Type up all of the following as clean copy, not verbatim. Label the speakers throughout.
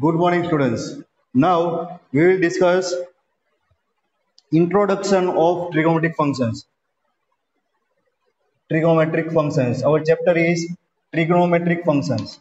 Speaker 1: Good morning, students. Now we will discuss introduction of trigonometric functions. Trigonometric functions. Our chapter is trigonometric functions.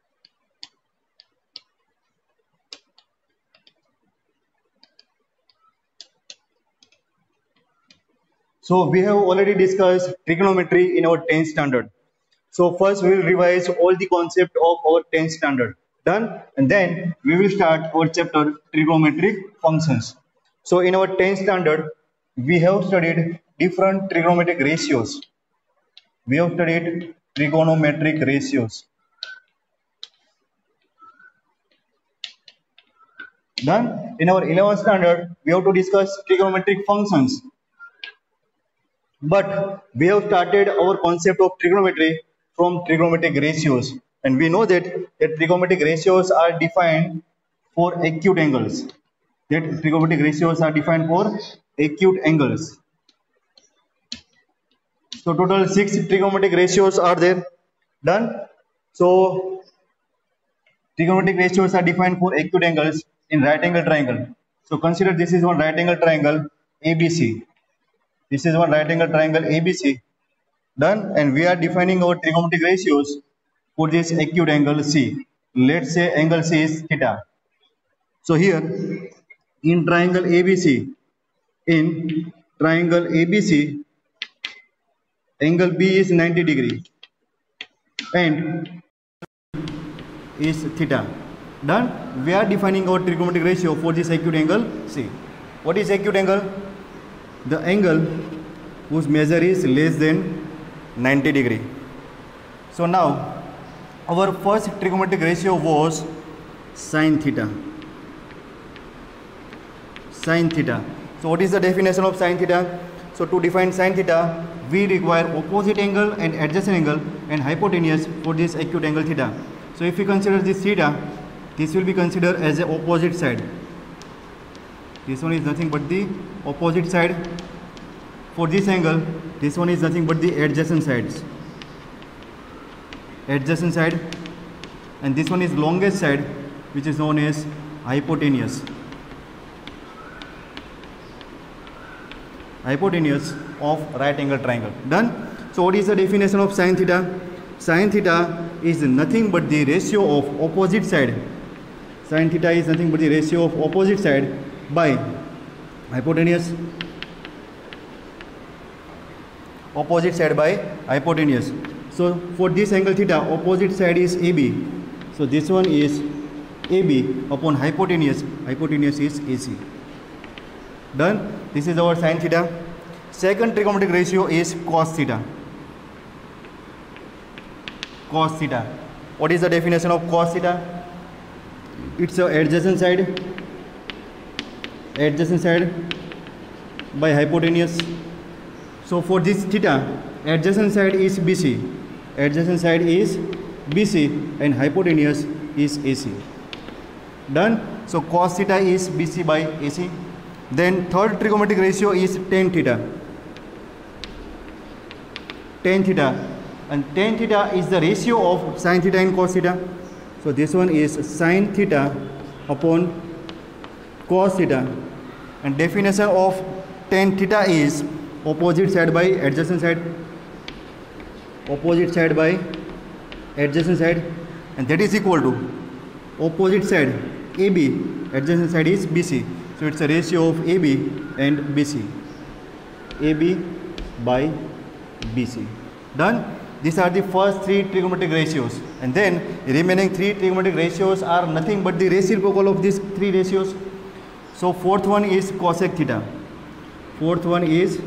Speaker 1: So we have already discussed trigonometry in our 10th standard. So first we will revise all the concept of our 10th standard. Done? And then we will start our chapter trigonometric functions. So in our 10th standard, we have studied different trigonometric ratios. We have studied trigonometric ratios. Done? In our 11th standard, we have to discuss trigonometric functions. But we have started our concept of trigonometry from trigonometric ratios. And we know that trigonometric ratios are defined for acute angles. That trigonometric ratios are defined for acute angles. So total 6 trigonometric ratios are there. Done? So trigonometric ratios are defined for acute angles in right angle triangle. So consider this is one right angle triangle ABC. This is one right angle triangle ABC. Done? And we are defining our trigonometric ratios for this acute angle C. Let's say angle C is theta. So here in triangle ABC, angle B is 90 degree and is theta. Done? We are defining our trigonometric ratio for this acute angle C. What is acute angle? The angle whose measure is less than 90 degree. So now our first trigonometric ratio was sin theta. Sin theta. So what is the definition of sin theta? So to define sin theta, we require opposite angle and adjacent angle and hypotenuse for this acute angle theta. So if we consider this theta, this will be considered as the opposite side. This one is nothing but the opposite side. For this angle, this one is nothing but the adjacent sides. Adjacent side, and this one is longest side, which is known as hypotenuse. Hypotenuse of right angle triangle. Done? So what is the definition of sin theta? Sin theta is nothing but the ratio of opposite side. Sin theta is nothing but the ratio of opposite side by hypotenuse. Opposite side by hypotenuse. So for this angle theta, opposite side is AB. So this one is AB upon hypotenuse. Hypotenuse is AC. Done? This is our sin theta. Second trigonometric ratio is cos theta. Cos theta. What is the definition of cos theta? It's a adjacent side. Adjacent side by hypotenuse. So for this theta, adjacent side is BC. Adjacent side is BC and hypotenuse is AC. Done? So cos theta is BC by AC. Then third trigonometric ratio is tan theta. Tan theta. And tan theta is the ratio of sin theta and cos theta. So this one is sin theta upon cos theta. And definition of tan theta is opposite side by adjacent side. Opposite side by adjacent side. And that is equal to opposite side AB. Adjacent side is BC. So it's a ratio of AB and BC. AB by BC. Done? These are the first 3 trigonometric ratios. And then remaining 3 trigonometric ratios are nothing but the reciprocal of these 3 ratios. So fourth one is cosec theta. Fourth one is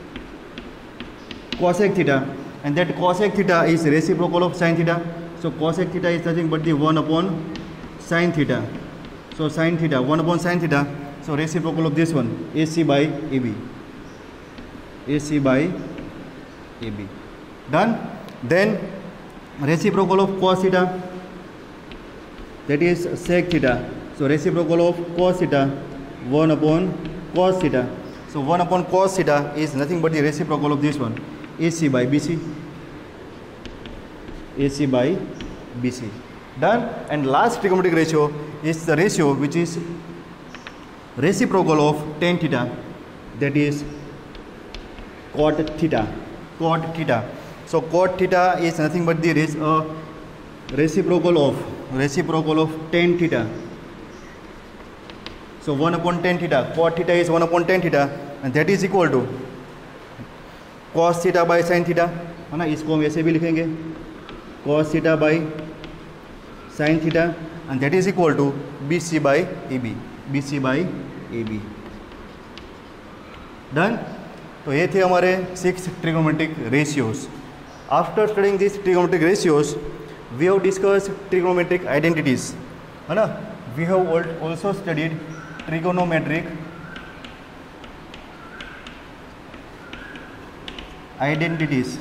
Speaker 1: cosec theta. And that cosec theta is reciprocal of sin theta. So cosec theta is nothing but the 1 upon sin theta. So sin theta, 1 upon sin theta. So reciprocal of this one, AC by AB. AC by AB. Done? Then reciprocal of cos theta, that is sec theta. So reciprocal of cos theta, 1 upon cos theta. So 1 upon cos theta is nothing but the reciprocal of this one, AC by BC. AC by BC. Done. And last trigonometric ratio is the ratio which is reciprocal of tan theta, that is cot theta. Cot theta. So cot theta is nothing but the reciprocal of tan theta. So 1 upon tan theta, cot theta is 1 upon tan theta, and that is equal to cos theta by sin theta, है ना. इसको हम ऐसे भी लिखेंगे cos theta by sin theta, and that is equal to BC by AB. BC by AB. Done. तो ये थे हमारे 6 trigonometric ratios. After studying these trigonometric ratios, we have discussed trigonometric identities, है ना. We have also studied trigonometric identities.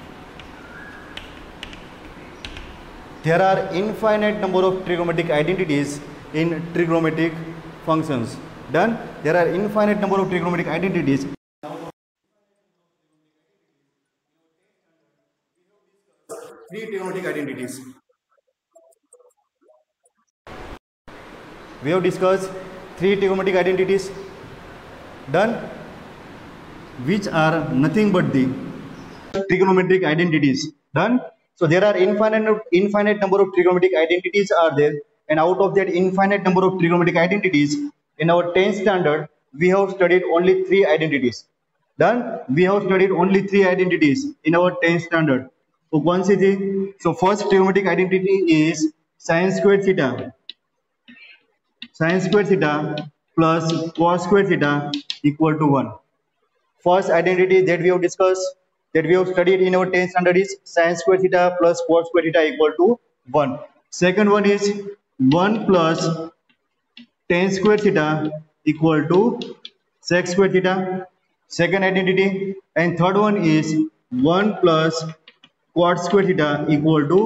Speaker 1: There are infinite number of trigonometric identities in trigonometric functions. Done. There are infinite number of trigonometric identities. Three trigonometric identities. We have discussed 3 trigonometric identities. Done. Which are nothing but the trigonometric identities. Done. So there are infinite number of trigonometric identities are there, and out of that infinite number of trigonometric identities, in our 10th standard we have studied only 3 identities. Done. We have studied only 3 identities in our 10th standard. So कौन सी थी? So first trigonometric identity is sin square theta. Sin square theta plus cos square theta equal to 1. First identity that we have discussed, that we have studied in our 10th standard is sin square theta plus cos square theta equal to 1. Second one is 1 plus tan square theta equal to sec square theta. Second identity. And third one is 1 plus cot square theta equal to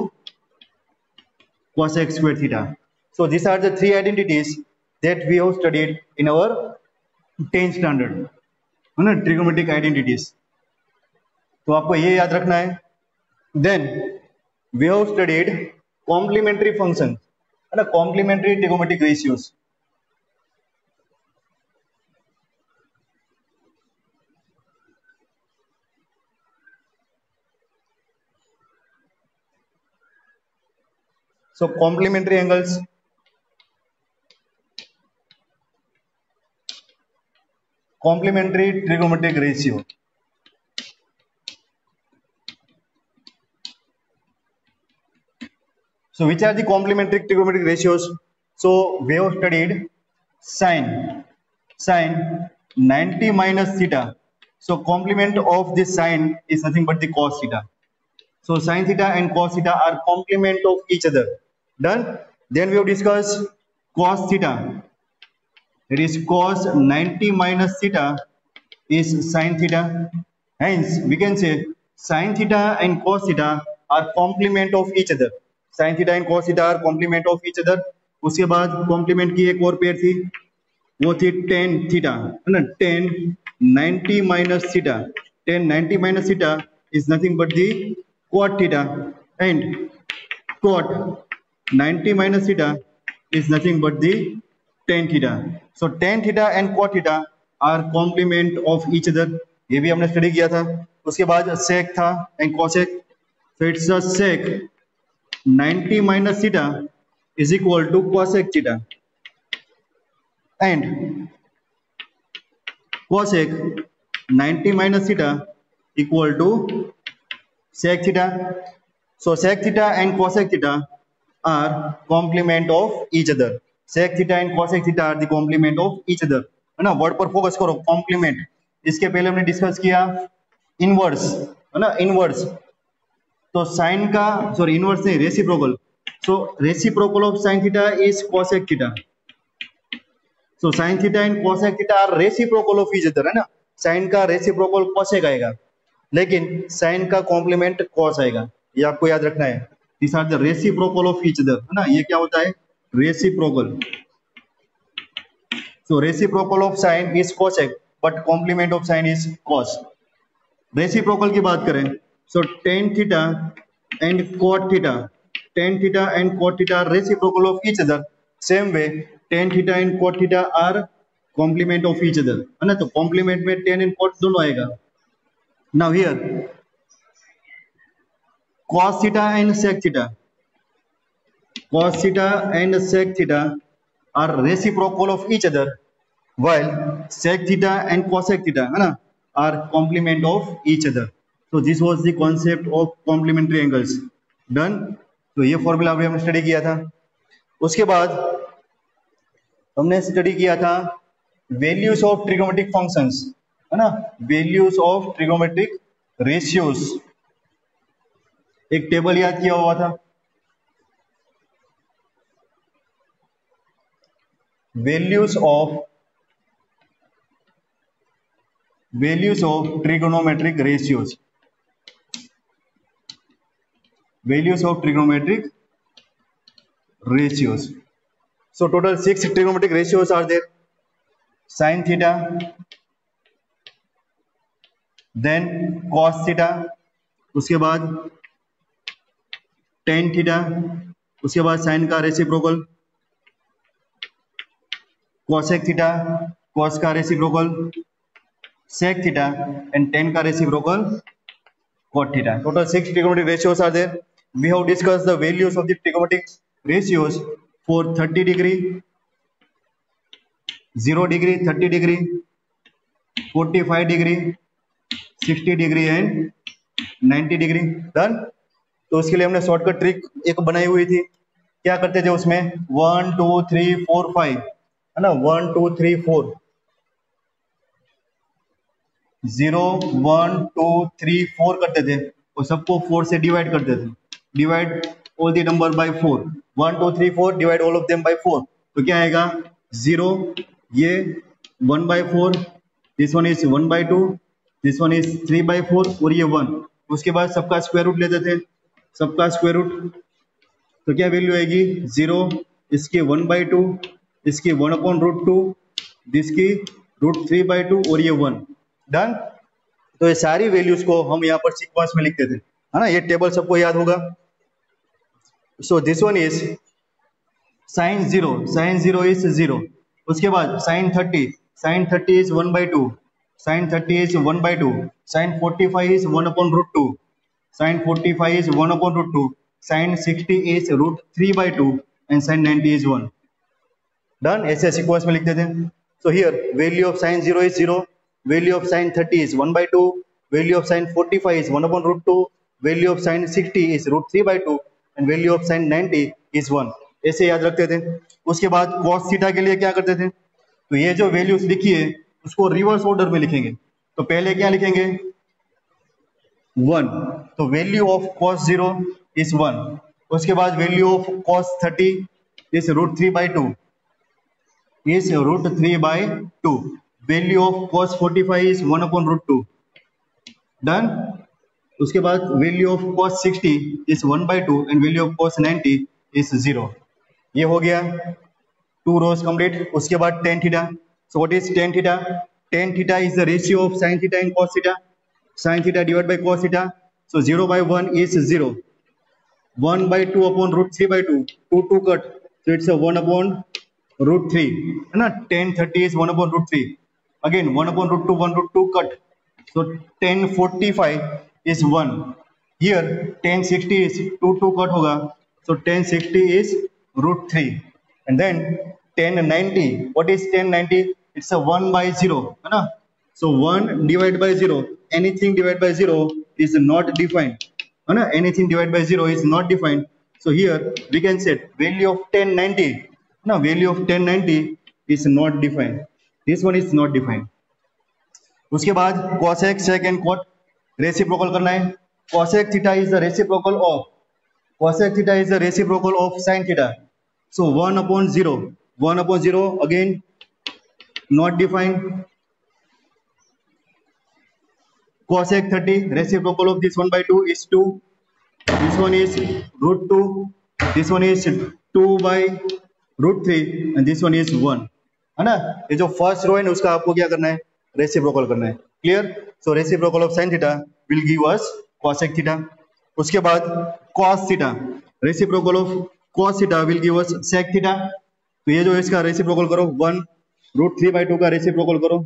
Speaker 1: cosec square theta. So these are the 3 identities that we have studied in our 10th standard, है ना, trigonometric identities. तो आपको ये याद रखना है. Then we have studied complementary functions, है ना, complementary trigonometric ratios. So complementary angles, complementary trigonometric ratio. So which are the complementary trigonometric ratios? So we have studied sin 90 minus theta. So complement of this sin is nothing but the cos theta. So sin theta and cos theta are complement of each other. Done. Then we have discussed cos theta. It is cos 90 minus theta is sin theta. Hence we can say sin theta and cos theta are complement of each other. Sin theta and cos theta are complement of each other. उसके बाद complement की एक और pair थी, वो थी tan theta, है ना. tan 90 minus theta. tan 90 minus theta is nothing but the cot theta, and cot 90 minus theta is nothing but the tan theta. So tan theta and cot theta are complement of each other. ये भी हमने study किया था. उसके बाद sec था and cosec. So it's a sec 90 minus theta is equal to cosec theta, and cosec 90 minus theta equal to sec theta. So sec theta and cosec theta are complement of each other. Sec theta and cosec theta are the complement of each other, है ना. Word पर focus करो, complement. इसके पहले हमने discuss किया inverse, है ना, इनवर्स. तो साइन का, सॉरी इनवर्स नहीं, reciprocal. So reciprocal of sin theta is cosec theta. So sin theta and cosec theta are reciprocal of each other, है ना. sin का रेसिप्रोकल cosec आएगा, लेकिन sin का कॉम्प्लीमेंट cos आएगा. ये आपको याद रखना है. These are the reciprocal of each other, है ना. ये क्या होता है? Reciprocal. So reciprocal of sin is cosec, but complement of sin is cos. Reciprocal की बात करें, so tan theta and cot theta. tan theta and cot theta are reciprocal of each other. Same way tan theta and cot theta are complement of each other, है ना. तो complement में tan and cot दोनों आएगा. Now here cos theta and sec theta, cos theta and sec theta are reciprocal of each other, while sec theta and cosec theta, है ना, are complement of each other. So this was the concept of complementary angles. Done. तो ये formula अभी हमने study किया था. उसके बाद हमने स्टडी किया था वैल्यूज ऑफ ट्रिगोमेट्रिक फंक्शंस, है ना, वैल्यूज ऑफ ट्रिगोमेट्रिक रेशियोज. एक टेबल याद किया हुआ था, values of trigonometric ratios, values of trigonometric ratios. So total 6 trigonometric ratios are there. Sin theta, then cos theta, उसके बाद tan theta, उसके बाद sin का रेसिप्रोकल, cosec theta, cos का reciprocal, sec theta and tan का reciprocal, cot theta. Total 6 trigonometric ratios are there. We have discussed the values of the trigonometric ratios for 30 degree, 0 degree, 30 degree, 45 degree, 60 degree and 90 degree. Done. तो उसके लिए हमने shortcut trick एक बनाई हुई थी. क्या करते थे उसमें 1 2 3 4 5, है ना, 1 2 3 4, 0 1 2 3 4 करते थे और सबको 4 से डिवाइड करते थे. Divide all the number by 4, 1 2 3 4 divide all of them by 4. तो क्या आएगा 0, ये 1/4, this one is 1/2, this one is 3/4 और ये 1. उसके बाद सबका स्क्वायर रूट लेते थे, सबका स्क्वायर रूट. तो क्या वैल्यू आएगी 0, इसकी 1/2, इसकी 1/√2, इसकी √3/2 और ये 1. डन. तो ये सारी वैल्यूज को हम यहाँ पर सीक्वेंस में लिखते थे, है ना. ये टेबल सबको याद होगा. So this one is sin 0, sin 0 is 0. उसके बाद sin 30, sin 30 is 1/2, sin 30 is 1/2, sin 45 is 1/√2, sin 45 is 1/√2, sin 60 is √3/2 and sin 90 is 1. Done. ऐसे सीक्वेंस में लिखते थे. So here value of sin 0 is 0, value of sin 30 is 1/2, value of sin 45 is 1/√2, value of sin 60 is √3/2 and value of sin 90 is 1. ऐसे याद रखते थे. उसके बाद cos थीटा के लिए क्या करते थे, तो ये जो वैल्यूज लिखी है उसको रिवर्स ऑर्डर में लिखेंगे. तो पहले क्या लिखेंगे 1, तो वैल्यू ऑफ cos 0 is 1. उसके बाद value of cos 30 is √3/2, is √3/2. Value of cos 45 is 1/√2. Done. उसके बाद value of cos 60 is 1/2 and value of cos 90 is 0. ये हो गया 2 rows complete. उसके बाद tan theta. So what is tan theta? Tan theta is the ratio of sin theta and cos theta. Sin theta divided by cos theta. So 0/1 is 0. 1/2 upon √3/2. 2 cut. So it's a 1/√3. है ना. tan 30 is 1/√3. Again 1/√2, 1/√2 cut. So tan 45 is 1. Here tan 60 is 2 cut होगा. So tan 60 is √3. And then tan 90. What is tan 90? It's a 1/0. है ना. So 1 divided by 0. Anything divided by 0 is not defined. है ना. Anything divided by 0 is not defined. So here we can set value of tan 90. No, value of tan 90 is not defined. This one is not defined. उसके बाद cosec, sec and cot reciprocal करना है. cosec theta is the reciprocal of cosec theta is the reciprocal of sin theta. So 1/0, 1/0 again not defined. Cosec 30 reciprocal of this 1/2 is 2. This one is √2. This one is 2/√3 and this one is 1. है ना. ये जो first row है ना उसका आपको क्या करना है, रेसिप्रोकल करना है. Clear. So reciprocal of sin theta will give us cosec theta. उसके बाद cos theta. Reciprocal of cos theta will give us sec theta. तो ये जो है इसका रेसिप्रोकल करो 1√3/2 का रेसिप्रोकल करो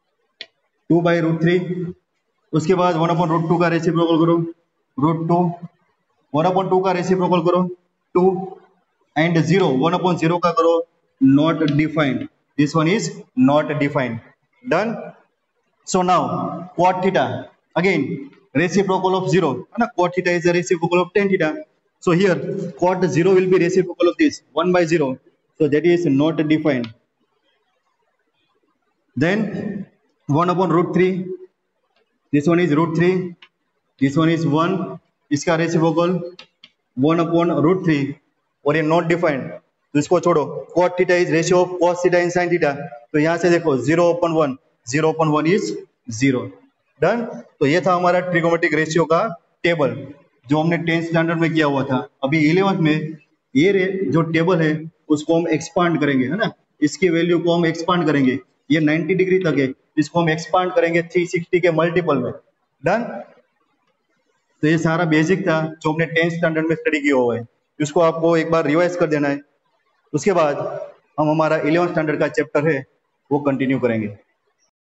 Speaker 1: 2/√3। उसके बाद 1/√2 का रेसिप्रोकल करो √2, 1/2 का रेसिप्रोकल करो 2 एंड 0 1/0 का करो not defined. This one is not defined. Done. So now cot theta again reciprocal of 0 है ना, cot theta is the reciprocal of tan theta. So here cot 0 will be reciprocal of this 1/0, so that is not defined. Then 1/√3, this one is √3, this one is 1, इसका reciprocal 1/√3 और ये not defined, तो इसको छोड़ो। cot theta is ratio of cos theta and sin theta, तो यहाँ से देखो 0/1, 0/1 is 0। डन। तो ये था हमारा ट्रिगोमेट्रिक रेशियो का टेबल जो हमने 10th स्टैंडर्ड में किया हुआ था। अभी 11th में ये जो टेबल है उसको हम एक्सपांड करेंगे, है ना, इसकी वैल्यू को हम एक्सपांड करेंगे। ये 90 डिग्री तक है, इसको हम एक्सपांड करेंगे 360 के मल्टीपल में। डन। तो ये सारा बेसिक था जो हमने 10th स्टैंडर्ड में स्टडी किया हुआ है, इसको आपको एक बार रिवाइज कर देना है। उसके बाद हम हमारा 11th स्टैंडर्ड का चैप्टर है वो कंटिन्यू करेंगे।